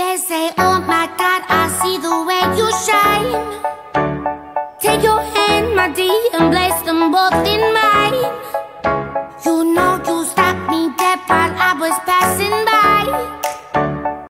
They say, oh my God, I see the way you shine.